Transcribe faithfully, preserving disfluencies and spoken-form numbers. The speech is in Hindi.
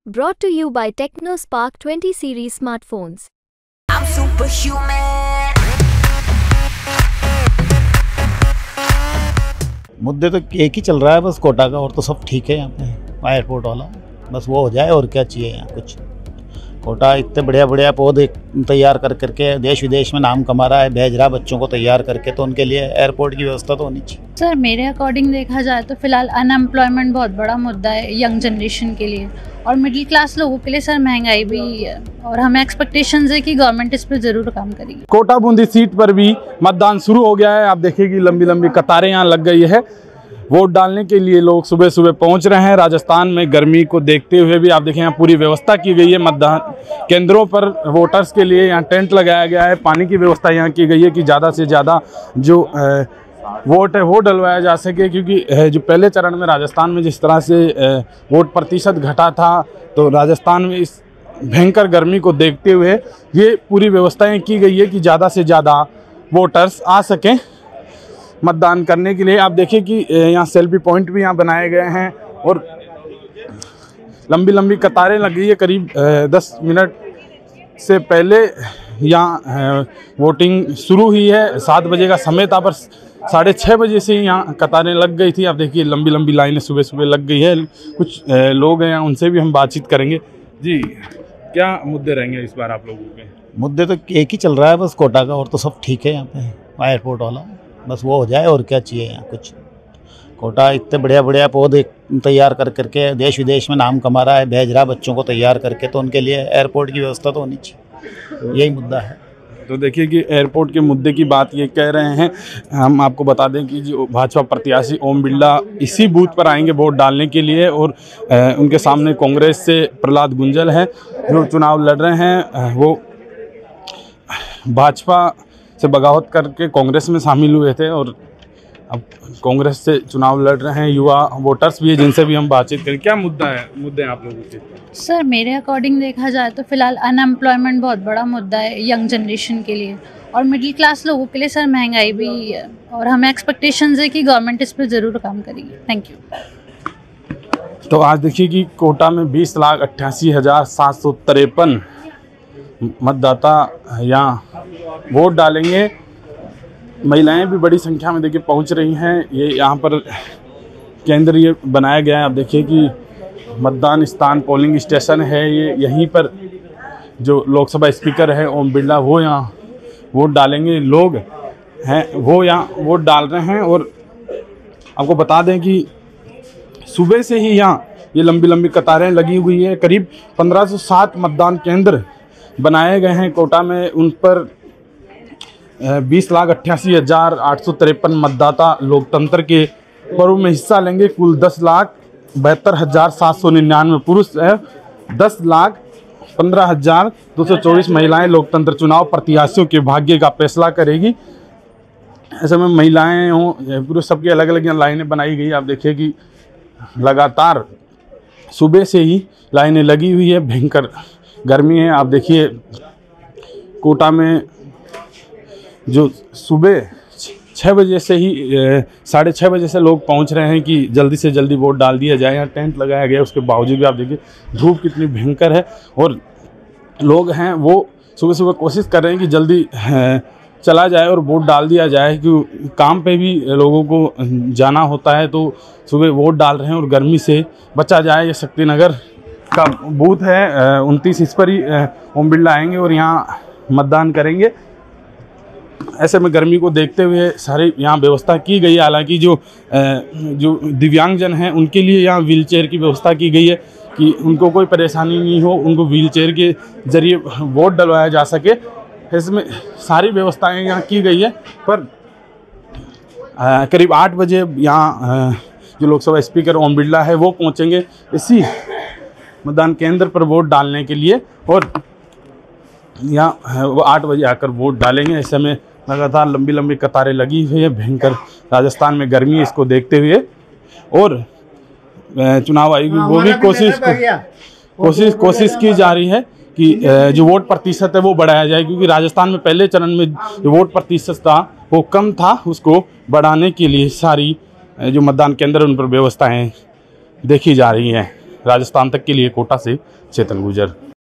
Brought to you by TechnoSpark twenty series smartphones. I'm superhuman. मुद्दे तो एक ही चल रहा है बस कोटा का, और तो सब ठीक है यहाँ पे एयरपोर्ट वाला, बस वो हो जाए और क्या चाहिए यहाँ कुछ। कोटा इतने बढ़िया बढ़िया पौधे तैयार कर करके देश विदेश में नाम कमा रहा है, भेज रहा बच्चों को तैयार करके, तो उनके लिए एयरपोर्ट की व्यवस्था तो होनी चाहिए। सर मेरे अकॉर्डिंग देखा जाए तो फिलहाल अनएम्प्लॉयमेंट बहुत बड़ा मुद्दा है यंग जनरेशन के लिए, और मिडिल क्लास लोगों के लिए सर महंगाई भी है, और हमें एक्सपेक्टेशंस है कि गवर्नमेंट इस पर जरूर काम करेगी। कोटा बूंदी सीट पर भी मतदान शुरू हो गया है। आप देखिए कि लंबी लंबी कतारें यहाँ लग गई है। वोट डालने के लिए लोग सुबह सुबह पहुंच रहे हैं। राजस्थान में गर्मी को देखते हुए भी आप देखें यहाँ पूरी व्यवस्था की गई है। मतदान केंद्रों पर वोटर्स के लिए यहाँ टेंट लगाया गया है। पानी की व्यवस्था यहाँ की गई है कि ज़्यादा से ज़्यादा जो वोट है वो डलवाया जा सके, क्योंकि जो पहले चरण में राजस्थान में जिस तरह से वोट प्रतिशत घटा था, तो राजस्थान में इस भयंकर गर्मी को देखते हुए ये पूरी व्यवस्थाएं की गई है कि ज़्यादा से ज़्यादा वोटर्स आ सकें मतदान करने के लिए। आप देखिए कि यहाँ सेल्फी पॉइंट भी यहाँ बनाए गए हैं और लंबी लंबी कतारें लगी है। करीब दस मिनट से पहले यहाँ वोटिंग शुरू हुई है। सात बजे का समय था, पर साढ़े छः बजे से यहाँ कतारें लग गई थी। आप देखिए लंबी लंबी लाइनें सुबह सुबह लग गई है। कुछ लोग हैं यहाँ, उनसे भी हम बातचीत करेंगे। जी, क्या मुद्दे रहेंगे इस बार आप लोगों के? मुद्दे तो एक ही चल रहा है बस कोटा का, और तो सब ठीक है यहाँ पे एयरपोर्ट वाला, बस वो हो जाए और क्या चाहिए यहाँ कुछ। कोटा इतने बढ़िया बढ़िया पौधे तैयार कर करके देश विदेश में नाम कमा रहा है, भेज रहा बच्चों को तैयार करके, तो उनके लिए एयरपोर्ट की व्यवस्था तो होनी चाहिए। यही मुद्दा है। तो देखिए कि एयरपोर्ट के मुद्दे की बात ये कह रहे हैं। हम आपको बता दें कि जो भाजपा प्रत्याशी ओम बिरला इसी बूथ पर आएंगे वोट डालने के लिए, और उनके सामने कांग्रेस से प्रहलाद गुंजल हैं जो चुनाव लड़ रहे हैं। वो भाजपा से बगावत करके कांग्रेस में शामिल हुए थे और अब कांग्रेस से चुनाव लड़ रहे हैं। युवा वोटर्स भी है जिनसे भी हम बातचीत करें। क्या मुद्दा है मुद्दे हैं आप लोगों के? सर मेरे अकॉर्डिंग देखा जाए तो फिलहाल अनएम्प्लॉयमेंट बहुत बड़ा मुद्दा है यंग जनरेशन के लिए, और मिडिल क्लास लोगों के लिए सर महंगाई भी है, और हमें एक्सपेक्टेशंस है कि गवर्नमेंट इस पर ज़रूर काम करेगी। Thank you. तो आज देखिए कि कोटा में बीस लाख अट्ठासी हज़ार सात सौ तिरपन मतदाता यहाँ वोट डालेंगे। महिलाएं भी बड़ी संख्या में देखिए पहुंच रही हैं। ये यहाँ पर केंद्र ये बनाया गया है। आप देखिए कि मतदान स्थान पोलिंग स्टेशन है ये। यहीं पर जो लोकसभा स्पीकर है ओम बिरला वो यहाँ वोट डालेंगे। लोग हैं वो यहाँ वोट डाल रहे हैं, और आपको बता दें कि सुबह से ही यहाँ ये लंबी लंबी कतारें लगी हुई है। करीब पंद्रह सौ सात मतदान केंद्र बनाए गए हैं कोटा में। उन पर बीस लाख अट्ठासी हज़ार आठ सौ तिरपन मतदाता लोकतंत्र के पर्व में हिस्सा लेंगे। कुल दस लाख बहत्तर हज़ार सात सौ निन्यानवे पुरुष है, दस लाख पंद्रह हज़ार दो सौ चौबीस महिलाएं लोकतंत्र चुनाव प्रत्याशियों के भाग्य का फैसला करेगी। ऐसे में महिलाएं हों पुरुष सबकी अलग अलग यहाँ लाइनें बनाई गई। आप देखिए कि लगातार सुबह से ही लाइनें लगी हुई है। भयंकर गर्मी है। आप देखिए कोटा में जो सुबह छः बजे से ही साढ़े छः बजे से लोग पहुंच रहे हैं कि जल्दी से जल्दी वोट डाल दिया जाए। यहाँ टेंट लगाया गया, उसके बावजूद भी आप देखिए धूप कितनी भयंकर है, और लोग हैं वो सुबह सुबह कोशिश कर रहे हैं कि जल्दी चला जाए और वोट डाल दिया जाए, क्योंकि काम पे भी लोगों को जाना होता है, तो सुबह वोट डाल रहे हैं और गर्मी से बचा जाए। ये शक्तिनगर का बूथ है उनतीस, इस पर ही ओम बिरला आएंगे और यहाँ मतदान करेंगे। ऐसे में गर्मी को देखते हुए सारी यहाँ व्यवस्था की गई है। हालांकि जो जो दिव्यांगजन हैं उनके लिए यहाँ व्हीलचेयर की व्यवस्था की गई है कि उनको कोई परेशानी नहीं हो, उनको व्हीलचेयर के जरिए वोट डलवाया जा सके। इसमें सारी व्यवस्थाएं यहाँ की गई है। पर आ, करीब आठ बजे यहाँ जो लोकसभा स्पीकर ओम बिरला है वो पहुँचेंगे इसी मतदान केंद्र पर वोट डालने के लिए, और यहाँ वो आठ बजे आकर वोट डालेंगे। इस समय लगातार लंबी लंबी कतारें लगी हुई है। भयंकर राजस्थान में गर्मी है, इसको देखते हुए, और चुनाव आयोग वो भी कोशिश कोशिश कोशिश की जा रही है कि जो वोट प्रतिशत है वो बढ़ाया जाए, क्योंकि राजस्थान में पहले चरण में जो वोट प्रतिशत था वो कम था। उसको बढ़ाने के लिए सारी जो मतदान केंद्र उन पर व्यवस्थाएं देखी जा रही हैं। राजस्थान तक के लिए कोटा से चेतन गुजर।